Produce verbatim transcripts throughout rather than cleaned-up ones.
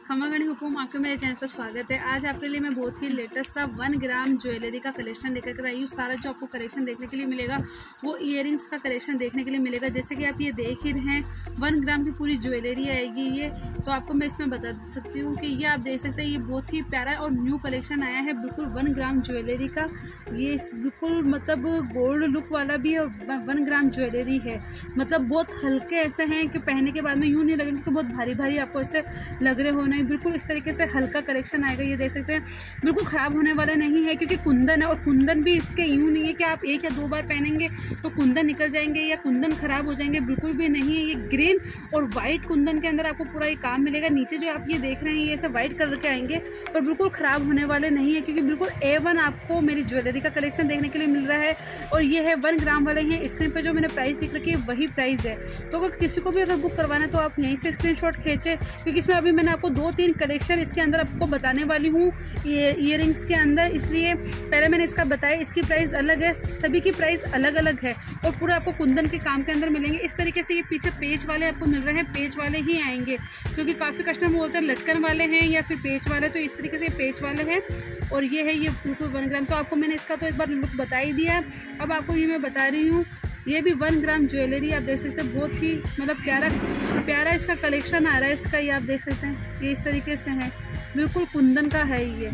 खमागणी हुकुम, आपके मेरे चैनल पर स्वागत है। आज आपके लिए मैं बहुत ही लेटेस्ट सा वन ग्राम ज्वेलरी का कलेक्शन लेकर कर आई हूँ। सारा जो आपको कलेक्शन देखने के लिए मिलेगा वो ईयरिंग्स का कलेक्शन देखने के लिए मिलेगा। जैसे कि आप ये देख ही रहे हैं वन ग्राम की पूरी ज्वेलरी आएगी ये। तो आपको मैं इसमें बता सकती हूँ कि ये आप देख सकते हैं, ये बहुत ही प्यारा और न्यू कलेक्शन आया है बिल्कुल वन ग्राम ज्वेलरी का। ये बिल्कुल मतलब गोल्ड लुक वाला भी है और वन ग्राम ज्वेलरी है। मतलब बहुत हल्के ऐसे हैं कि पहनने के बाद में यूँ नहीं लगेंगे कि बहुत भारी भारी आपको ऐसे लग रहे हो, नहीं, बिल्कुल इस तरीके से हल्का कलेक्शन आएगा। ये देख सकते हैं बिल्कुल ख़राब होने वाला नहीं है क्योंकि कुंदन है, और कुंदन भी इसके यूँ नहीं है कि आप एक या दो बार पहनेंगे तो कुंदन निकल जाएंगे या कुंदन ख़राब हो जाएंगे, बिल्कुल भी नहीं है। ये ग्रीन और वाइट कुंदन के अंदर आपको पूरा ये काम मिलेगा। नीचे जो आप ये देख रहे हैं ये ऐसे वाइट कलर के आएंगे पर बिल्कुल ख़राब होने वाले नहीं है क्योंकि बिल्कुल ए वन आपको मेरी ज्वेलरी का कलेक्शन देखने के लिए मिल रहा है। और ये है वन ग्राम वाले हैं। स्क्रीन पर जो मैंने प्राइस दिख रखी है वही प्राइस है। तो अगर किसी को भी अगर बुक करवाना है तो आप यहीं से स्क्रीनशॉट खींचे, क्योंकि इसमें अभी मैंने आपको दो तीन कलेक्शन इसके अंदर आपको बताने वाली हूँ ईयरिंग्स के अंदर, इसलिए पहले मैंने इसका बताया। इसकी प्राइस अलग है, सभी की प्राइस अलग अलग है और पूरा आपको कुंदन के काम के अंदर मिलेंगे। इस तरीके से ये पीछे पेच वाले आपको मिल रहे हैं, पेच वाले ही आएंगे क्योंकि काफ़ी कस्टमर बोलते हैं लटकन वाले हैं या फिर पेच वाले, तो इस तरीके से पेच वाले हैं। और ये है ये बिल्कुल वन ग्राम। तो आपको मैंने इसका तो एक बार लुक बता ही दिया है, अब आपको ये मैं बता रही हूँ। ये भी वन ग्राम ज्वेलरी आप देख सकते हैं, बहुत ही मतलब प्यारा प्यारा इसका कलेक्शन आ रहा है इसका। ये आप देख सकते हैं ये इस तरीके से है, बिल्कुल कुंदन का है। ये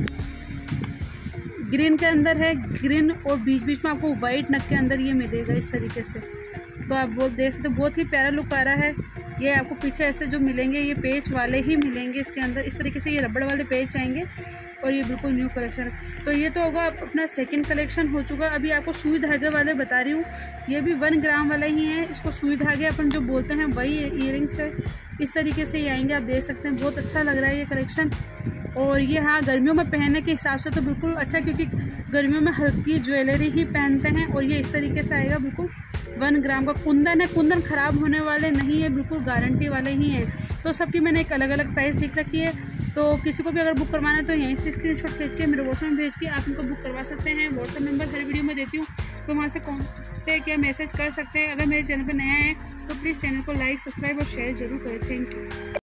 ग्रीन के अंदर है, ग्रीन और बीच बीच में आपको वाइट नग के अंदर ये मिलेगा इस तरीके से। तो आप बहुत देख सकते हैं, बहुत ही प्यारा लुक आ रहा है। ये आपको पीछे ऐसे जो मिलेंगे ये पेच वाले ही मिलेंगे इसके अंदर, इस तरीके से ये रबड़ वाले पेच आएंगे और ये बिल्कुल न्यू कलेक्शन है। तो ये तो होगा अपना सेकंड कलेक्शन हो चुका। अभी आपको सुई धागे वाले बता रही हूँ, ये भी वन ग्राम वाला ही है। इसको सुई धागे अपन जो बोलते हैं वही ईयरिंग्स है। इस तरीके से ये आएंगे, आप देख सकते हैं बहुत अच्छा लग रहा है ये कलेक्शन। और ये हाँ गर्मियों में पहनने के हिसाब से तो बिल्कुल अच्छा, क्योंकि गर्मियों में हल्की ज्वेलरी ही पहनते हैं। और ये इस तरीके से आएगा, बिल्कुल वन ग्राम का कुंदन है। कुंदन ख़राब होने वाले नहीं है, बिल्कुल गारंटी वाले ही हैं। तो सबकी मैंने एक अलग अलग प्राइस लिख रखी है। तो किसी को भी अगर बुक करवाना है तो यहीं से स्क्रीनशॉट खींच के मेरे व्हाट्सएप में भेज के आप इनको बुक करवा सकते हैं। व्हाट्सएप नंबर हर वीडियो में देती हूँ, तो वहाँ से कॉन्टेक्ट या मैसेज कर सकते हैं। अगर मेरे चैनल पर नया है तो प्लीज़ चैनल को लाइक, सब्सक्राइब और शेयर जरूर करें। Thank you.